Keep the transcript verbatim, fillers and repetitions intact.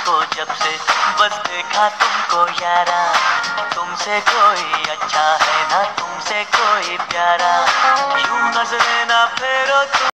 तुमको जब से बस देखा तुमको यारा, तुमसे कोई अच्छा है ना तुमसे कोई प्यारा, यूं नजरे ना फेरो तुम